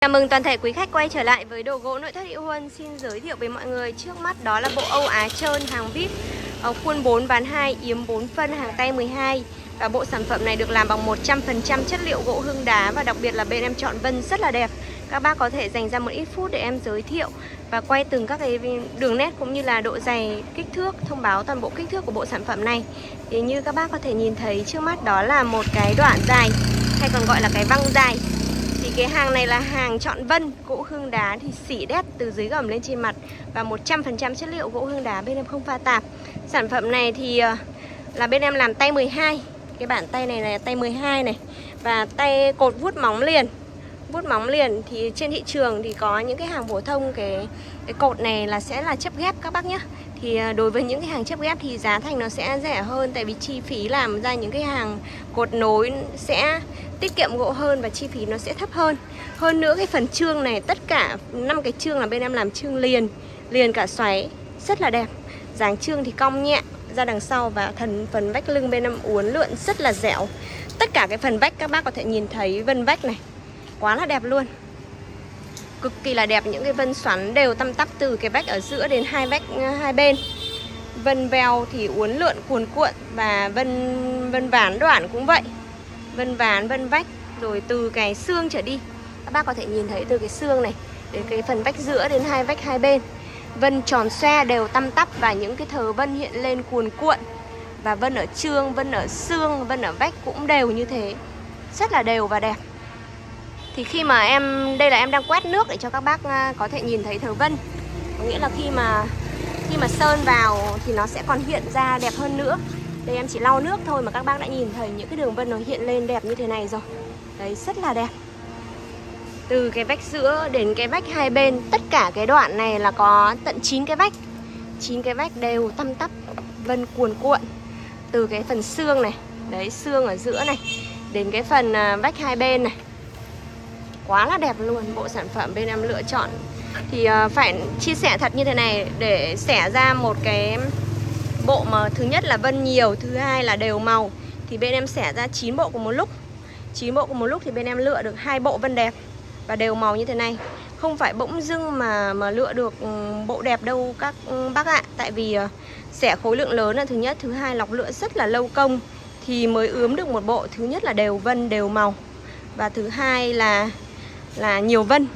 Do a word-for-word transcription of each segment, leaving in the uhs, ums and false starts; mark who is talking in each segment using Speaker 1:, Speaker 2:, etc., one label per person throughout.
Speaker 1: Chào mừng toàn thể quý khách quay trở lại với đồ gỗ nội thất Hữu Huân. Xin giới thiệu với mọi người trước mắt đó là bộ Âu Á trơn hàng vê i pê, khuôn bốn ván hai, yếm bốn phân, hàng tay mười hai. Và bộ sản phẩm này được làm bằng một trăm phần trăm chất liệu gỗ hương đá, và đặc biệt là bên em chọn vân rất là đẹp. Các bác có thể dành ra một ít phút để em giới thiệu và quay từng các cái đường nét cũng như là độ dày, kích thước, thông báo toàn bộ kích thước của bộ sản phẩm này. Thì như các bác có thể nhìn thấy trước mắt đó là một cái đoạn dài, hay còn gọi là cái văng dài. Thì cái hàng này là hàng chọn vân, gỗ hương đá thì xỉ đét từ dưới gầm lên trên mặt, và một trăm phần trăm chất liệu gỗ hương đá, bên em không pha tạp. Sản phẩm này thì là bên em làm tay mười hai. Cái bản tay này là tay mười hai này. Và tay cột vuốt móng liền. Vuốt móng liền thì trên thị trường thì có những cái hàng phổ thông cái, cái cột này là sẽ là chấp ghép các bác nhé. Thì đối với những cái hàng chấp ghép thì giá thành nó sẽ rẻ hơn, tại vì chi phí làm ra những cái hàng cột nối sẽ tiết kiệm gỗ hơn và chi phí nó sẽ thấp hơn. Hơn nữa cái phần chương này, tất cả năm cái chương là bên em làm chương liền, liền cả xoáy, rất là đẹp. Dáng chương thì cong nhẹ ra đằng sau, và thần phần vách lưng bên em uốn lượn rất là dẻo. Tất cả cái phần vách các bác có thể nhìn thấy vân vách này, quá là đẹp luôn. Cực kỳ là đẹp, những cái vân xoắn đều tăm tắp từ cái vách ở giữa đến hai vách hai bên. Vân veo thì uốn lượn cuồn cuộn, và vân vân ván đoạn cũng vậy. Vân ván, vân vách, rồi từ cái xương trở đi, các bác có thể nhìn thấy từ cái xương này đến cái phần vách giữa đến hai vách hai bên. Vân tròn xoe đều tăm tắp, và những cái thờ vân hiện lên cuồn cuộn. Và vân ở chương, vân ở xương, vân ở vách cũng đều như thế, rất là đều và đẹp. Thì khi mà em, đây là em đang quét nước để cho các bác có thể nhìn thấy thờ vân. Có nghĩa là khi mà khi mà sơn vào thì nó sẽ còn hiện ra đẹp hơn nữa. Đây em chỉ lau nước thôi mà các bác đã nhìn thấy những cái đường vân nó hiện lên đẹp như thế này rồi. Đấy, rất là đẹp. Từ cái vách giữa đến cái vách hai bên, tất cả cái đoạn này là có tận chín cái vách. chín cái vách đều tăm tắp, vân cuồn cuộn. Từ cái phần xương này, đấy, xương ở giữa này, đến cái phần vách hai bên này. Quá là đẹp luôn. Bộ sản phẩm bên em lựa chọn thì phải chia sẻ thật như thế này, để xẻ ra một cái bộ mà thứ nhất là vân nhiều, thứ hai là đều màu, thì bên em xẻ ra chín bộ cùng một lúc. chín bộ cùng một lúc thì bên em lựa được hai bộ vân đẹp và đều màu như thế này. Không phải bỗng dưng mà mà lựa được bộ đẹp đâu các bác ạ. Tại vì xẻ khối lượng lớn là thứ nhất, thứ hai lọc lựa rất là lâu công thì mới ướm được một bộ. Thứ nhất là đều vân, đều màu, và thứ hai là là nhiều vân,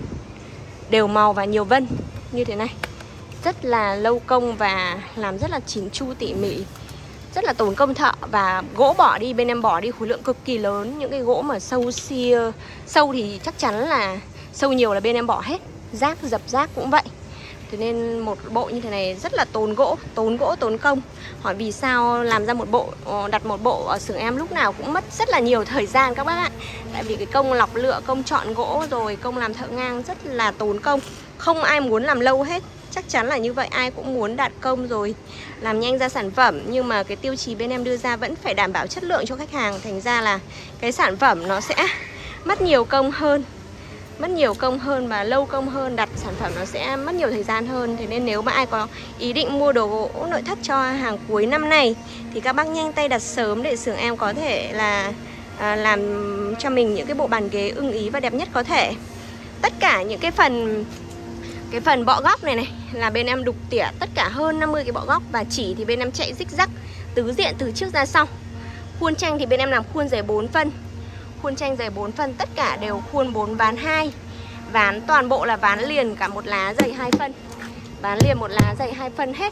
Speaker 1: đều màu và nhiều vân như thế này. Rất là lâu công và làm rất là chỉn chu tỉ mỉ, rất là tốn công thợ. Và gỗ bỏ đi, bên em bỏ đi khối lượng cực kỳ lớn. Những cái gỗ mà sâu xia, sâu thì chắc chắn là sâu nhiều là bên em bỏ hết. Rác, dập rác cũng vậy. Thế nên một bộ như thế này rất là tốn gỗ, tốn gỗ, tốn công. Hỏi vì sao làm ra một bộ, đặt một bộ ở xưởng em lúc nào cũng mất rất là nhiều thời gian các bác ạ. Tại vì cái công lọc lựa, công chọn gỗ, rồi công làm thợ ngang rất là tốn công. Không ai muốn làm lâu hết. Chắc chắn là như vậy, ai cũng muốn đạt công rồi làm nhanh ra sản phẩm. Nhưng mà cái tiêu chí bên em đưa ra vẫn phải đảm bảo chất lượng cho khách hàng. Thành ra là cái sản phẩm nó sẽ mất nhiều công hơn, mất nhiều công hơn và lâu công hơn. Đặt sản phẩm nó sẽ mất nhiều thời gian hơn. Thế nên nếu mà ai có ý định mua đồ gỗ nội thất cho hàng cuối năm này thì các bác nhanh tay đặt sớm, để xưởng em có thể là à, làm cho mình những cái bộ bàn ghế ưng ý và đẹp nhất có thể. Tất cả những cái phần Cái phần bọ góc này này là bên em đục tỉa tất cả hơn năm mươi cái bọ góc. Và chỉ thì bên em chạy rích rắc tứ diện từ trước ra sau. Khuôn tranh thì bên em làm khuôn dày bốn phân. Khuôn tranh dày bốn phân, tất cả đều khuôn bốn ván hai. Ván toàn bộ là ván liền cả một lá dày hai phân. Ván liền một lá dày hai phân hết.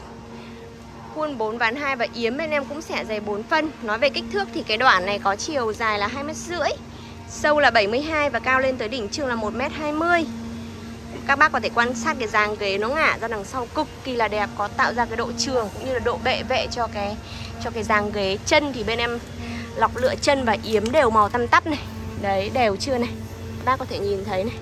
Speaker 1: Khuôn bốn ván hai, và yếm bên em cũng xẻ dày bốn phân. Nói về kích thước thì cái đoạn này có chiều dài là hai mét rưỡi, sâu là bảy mươi hai, và cao lên tới đỉnh chương là một mét hai mươi. Các bác có thể quan sát cái dáng ghế nó ngả ra đằng sau cực kỳ là đẹp, có tạo ra cái độ trường cũng như là độ bệ vệ cho cái cho cái dáng ghế. Chân thì bên em lọc lựa chân và yếm đều màu tăm tắp này. Đấy, đều chưa này. Các bác có thể nhìn thấy này.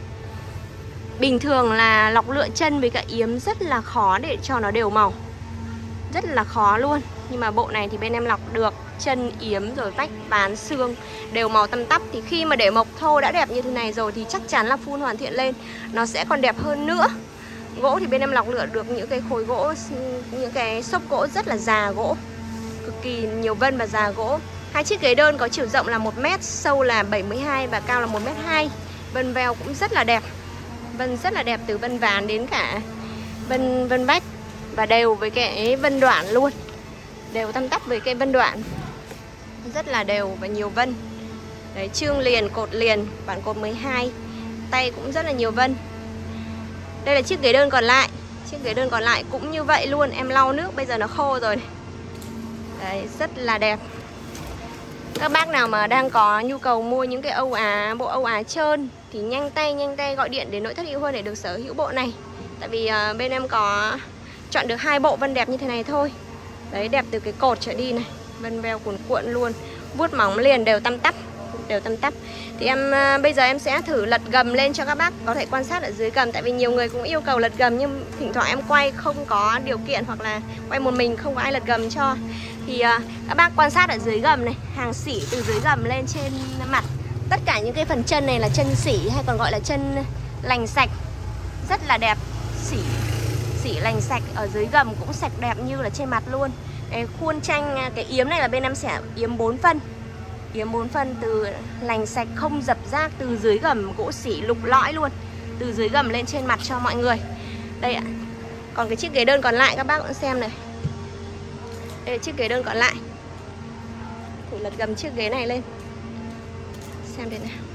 Speaker 1: Bình thường là lọc lựa chân với cả yếm rất là khó để cho nó đều màu, rất là khó luôn. Nhưng mà bộ này thì bên em lọc được chân, yếm, rồi vách, ván, xương đều màu tăm tắp. Thì khi mà để mộc thô đã đẹp như thế này rồi thì chắc chắn là phun hoàn thiện lên nó sẽ còn đẹp hơn nữa. Gỗ thì bên em lọc lựa được những cái khối gỗ, những cái xốc gỗ rất là già gỗ, cực kỳ nhiều vân và già gỗ. Hai chiếc ghế đơn có chiều rộng là một mét, sâu là bảy mươi hai và cao là một mét hai. Vân veo cũng rất là đẹp. Vân rất là đẹp, từ vân ván đến cả vân vân bách, và đều với cái vân đoạn luôn, đều tăm tắp với cái vân đoạn, rất là đều và nhiều vân. Đấy, chương liền, cột liền, bản cột mười hai, tay cũng rất là nhiều vân. Đây là chiếc ghế đơn còn lại. Chiếc ghế đơn còn lại cũng như vậy luôn. Em lau nước bây giờ nó khô rồi này. Đấy, rất là đẹp. Các bác nào mà đang có nhu cầu mua những cái Âu Á, bộ Âu Á trơn thì nhanh tay nhanh tay gọi điện đến Nội Thất Hữu Huân để được sở hữu bộ này. Tại vì uh, bên em có chọn được hai bộ vân đẹp như thế này thôi. Đấy, đẹp từ cái cột trở đi này, vân veo cuồn cuộn luôn, vuốt móng liền, đều tăm tắp, đều tăm tắp. Thì em uh, bây giờ em sẽ thử lật gầm lên cho các bác có thể quan sát ở dưới gầm. Tại vì nhiều người cũng yêu cầu lật gầm nhưng thỉnh thoảng em quay không có điều kiện, hoặc là quay một mình không có ai lật gầm cho. Thì uh, các bác quan sát ở dưới gầm này, hàng sỉ từ dưới gầm lên trên mặt. Tất cả những cái phần chân này là chân sỉ, hay còn gọi là chân lành sạch, rất là đẹp. Sỉ, sỉ lành sạch, ở dưới gầm cũng sạch đẹp như là trên mặt luôn. Cái khuôn tranh, cái yếm này là bên em sẽ yếm bốn phân. Yếm bốn phân từ lành sạch, không dập rác, từ dưới gầm gỗ sỉ lục lõi luôn, từ dưới gầm lên trên mặt cho mọi người. Đây ạ. Còn cái chiếc ghế đơn còn lại các bác cũng xem này. Đây là chiếc ghế đơn còn lại. Thử lật gầm chiếc ghế này lên xem thế nào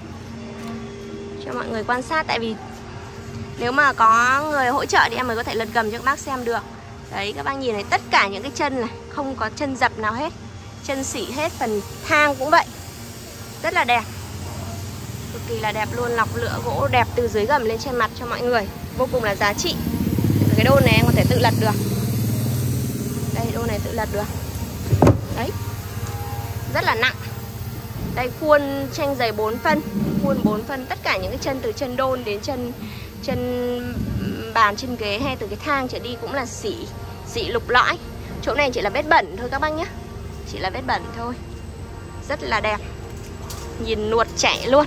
Speaker 1: cho mọi người quan sát. Tại vì nếu mà có người hỗ trợ thì em mới có thể lật gầm cho các bác xem được. Đấy, các bác nhìn này, tất cả những cái chân này không có chân dập nào hết, chân sỉ hết. Phần thang cũng vậy, rất là đẹp, cực kỳ là đẹp luôn. Lọc lửa gỗ đẹp từ dưới gầm lên trên mặt cho mọi người, vô cùng là giá trị. Cái đôn này em có thể tự lật được. Đây, đôn này tự lật được. Đấy, rất là nặng. Đây, khuôn tranh dày bốn phân, khuôn bốn phân. Tất cả những cái chân từ chân đôn đến chân chân bàn, chân ghế hay từ cái thang trở đi cũng là sỉ, sỉ lục lõi. Chỗ này chỉ là vết bẩn thôi các bác nhé, chỉ là vết bẩn thôi. Rất là đẹp, nhìn nuột chảy luôn.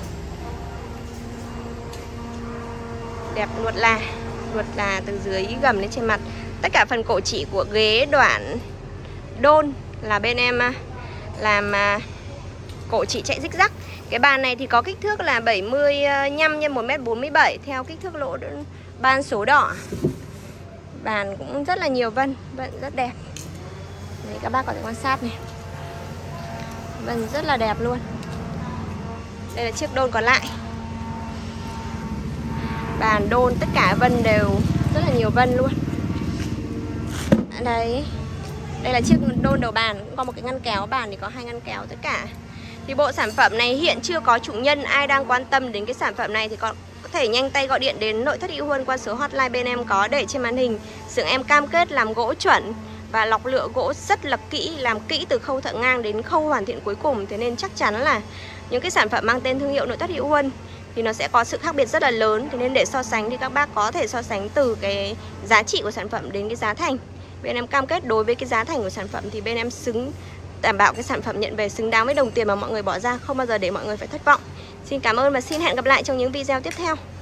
Speaker 1: Đẹp nuột là, nuột là từ dưới gầm lên trên mặt. Tất cả phần cổ chỉ của ghế đoạn đôn là bên em làm cổ chỉ chạy rích rắc. Cái bàn này thì có kích thước là bảy mươi lăm nhân một mét bốn mươi bảy theo kích thước lỗ ban số đỏ. Bàn cũng rất là nhiều vân, vân rất đẹp. Đấy, các bác có thể quan sát này, vân rất là đẹp luôn. Đây là chiếc đôn còn lại. Bàn đôn tất cả vân đều rất là nhiều vân luôn. Đấy, đây là chiếc đôn đầu bàn, cũng có một cái ngăn kéo. Bàn thì có hai ngăn kéo tất cả. Thì bộ sản phẩm này hiện chưa có chủ nhân. Ai đang quan tâm đến cái sản phẩm này thì có, có thể nhanh tay gọi điện đến Nội Thất Hữu Huân qua số hotline bên em có để trên màn hình. Xưởng em cam kết làm gỗ chuẩn và lọc lựa gỗ rất là kỹ, làm kỹ từ khâu thợ ngang đến khâu hoàn thiện cuối cùng. Thế nên chắc chắn là những cái sản phẩm mang tên thương hiệu Nội Thất Hữu Huân thì nó sẽ có sự khác biệt rất là lớn. Thế nên để so sánh thì các bác có thể so sánh từ cái giá trị của sản phẩm đến cái giá thành. Bên em cam kết đối với cái giá thành của sản phẩm thì bên em xứng, đảm bảo cái sản phẩm nhận về xứng đáng với đồng tiền mà mọi người bỏ ra, không bao giờ để mọi người phải thất vọng. Xin cảm ơn và xin hẹn gặp lại trong những video tiếp theo.